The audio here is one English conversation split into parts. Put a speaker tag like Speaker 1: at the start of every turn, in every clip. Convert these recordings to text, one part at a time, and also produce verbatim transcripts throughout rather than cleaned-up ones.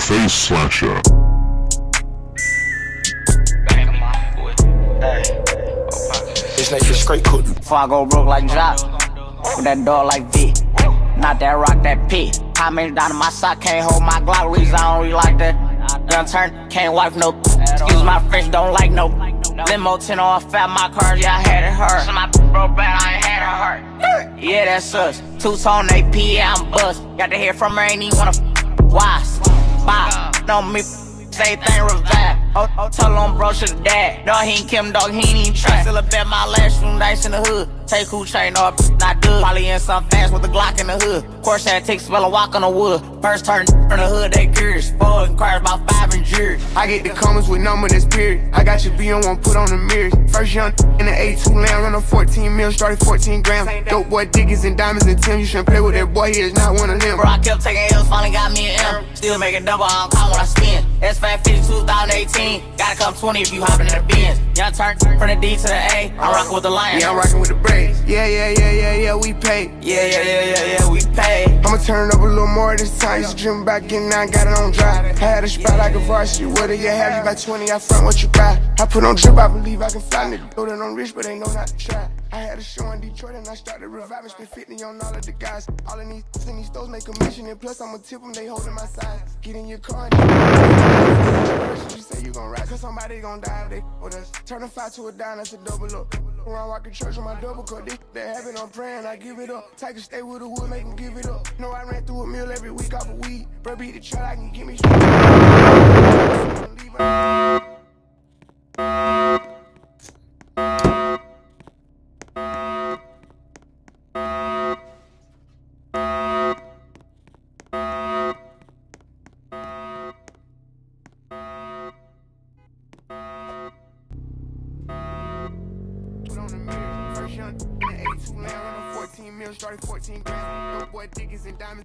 Speaker 1: Face Slasher.
Speaker 2: This nigga straight cooked.
Speaker 3: Before I go broke like Jock, with that dog like V. Not that rock, that P. How many down in my sock, can't hold my Glock. Reason I don't really like that. Young turn, can't wipe no. Excuse my French, don't like no. Limo ten on fat, my car, yeah, I had it hurt. So my broke bad, I ain't had it hurt. Yeah, that sucks. Two tone A P, yeah, I'm bust. Got to hear from her, ain't even wanna f. Why? Bye. No, me. Say thing revive. Oh, oh, tell him bro should've died. No, he ain't Kim dog, he ain't even try. Still a bet my last room dice in the hood. Take who chain up, not good. Probably in some fast with a Glock in the hood. Course that takes spell a walk on the wood. First turn from the hood, they curious. Four inquires about five and jury.
Speaker 2: I get the comments with number that's period. I got your B on one, put on the mirrors. First young in the A two land, run a fourteen mil, started fourteen grams. Dope boy Diggins and diamonds and Tim. You shouldn't play with that boy, he is not one of them.
Speaker 3: Bro, I kept taking L's, finally got me an M. Still making double, I don't count when I spin. S five fifty two thousand eighteen. Gotta come twenty if you hopping in the Benz. Young turn from the D to the A. I'm rocking with the Lions.
Speaker 2: Yeah, I'm rocking with the Braves. Yeah, yeah, yeah, yeah, yeah, we pay.
Speaker 3: Yeah, yeah, yeah, yeah, yeah, we pay.
Speaker 2: I'ma turn it up a little more this time. Used to dream about getting out, got it on dry. I had a spot like a varsity. What do you have? You got twenty, I front what you buy. I put on drip, I believe I can fly. Nigga know that I'm rich, but they know not to try. I had a show in Detroit and I started reviving. Spent fifty on all of the guys. All of these in these stores make a mission. And plus I'ma tip them, they holding my side. Get in your car and you say you gon' ride, cause somebody gon' die if they with us. Turn a five to a dime, that's a double up. Around rockin' church with my double cup. This that happen, I'm praying, I give it up. Take a stay with the wood, make them give it up. No, I ran through a meal every week off of weed. Bro, beat the truck, I can get me straight. Started fourteen grams. Dope boy Diggins and diamonds.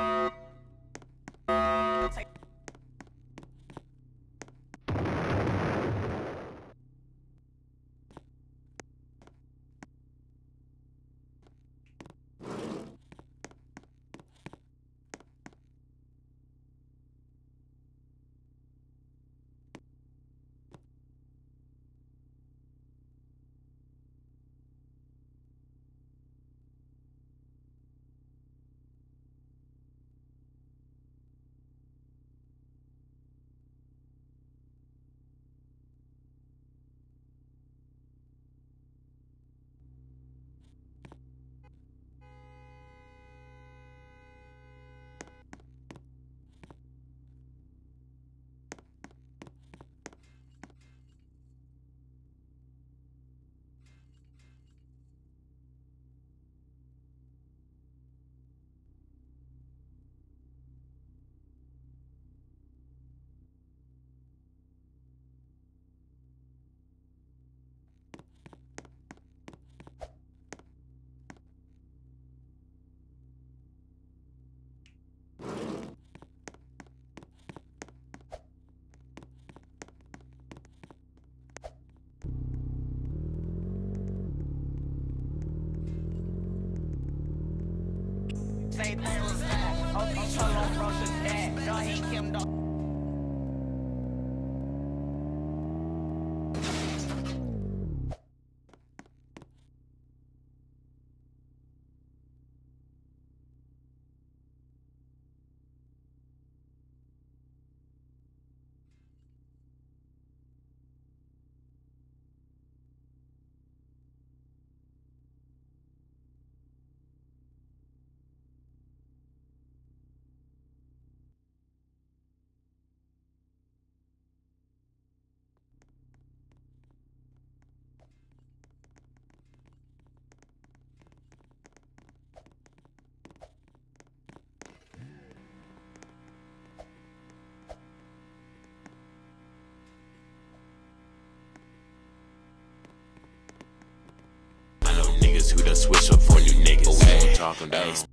Speaker 2: Say thing revive. Oh, oh, tell him bro should've died. No, he ain't Kim dog.
Speaker 4: Who done switch up for new niggas? Hey, talking down.